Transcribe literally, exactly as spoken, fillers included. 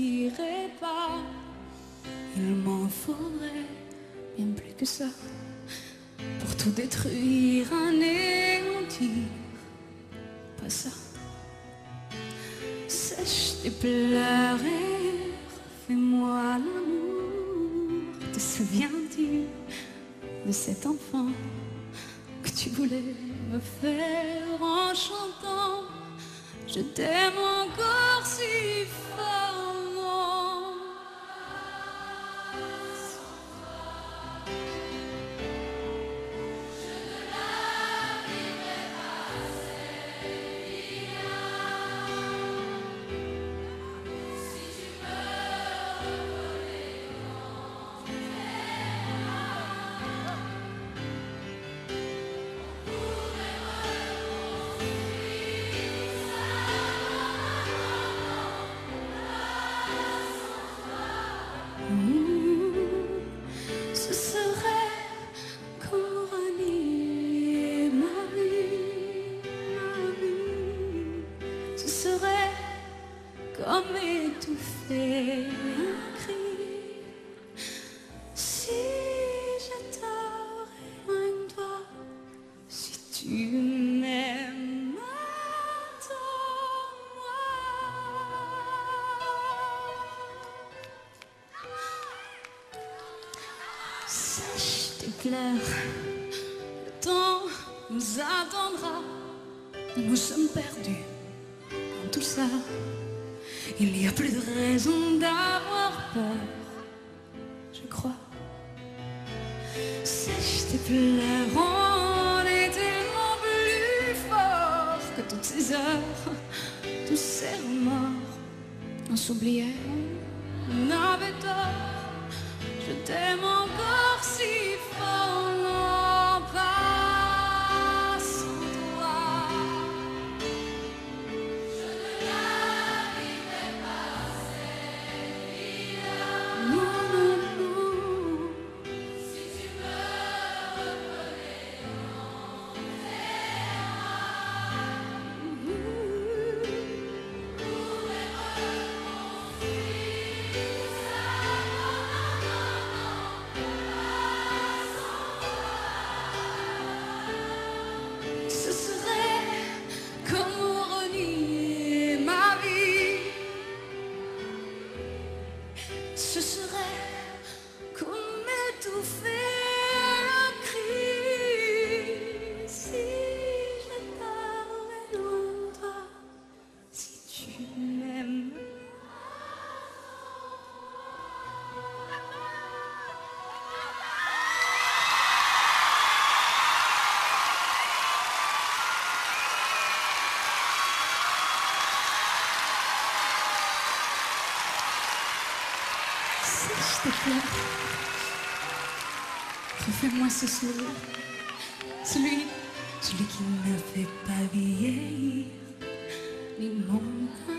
suffirait pas. Il m'en faudrait bien plus que ça pour tout détruire, anéantir. Pas ça. Sèche tes pleurs et refais-moi l'amour. Te souviens-tu de cet enfant que tu voulais me faire en chantant? Je t'aime encore si fortement. Je ne la vivrai pas, Célia. Si tu me reconnais dans tes bras, on pourrait reconstruire ça. Mmh, ce serait comme renier ma vie, ma vie. Ce serait comme étouffer un cri. Si je t'aurais loin de toi, si tu m'aimes, attends-moi. Sèche tes pleurs, le temps nous attendra. Nous sommes perdus dans tout ça. Il n'y a plus de raison d'avoir peur, je crois. Sèche tes pleurs, on est tellement plus fort que toutes ces heures, tous ces remords. On s'oubliait, on avait tort. Je t'aime encore si fort, non pas sans toi. Je ne la vivrai pas, Célia. Non, non, non. Si tu me reconnais dans tes bras, on pourrait reconstruire ça. Ce serait comme renier ma vie. Ce serait comme étouffer un cri. Si je t'avais loin de toi, si tu m'aimes. Sèche tes pleurs, refais-moi ce sourire, celui, celui qui ne fait pas vieillir ni mon âme.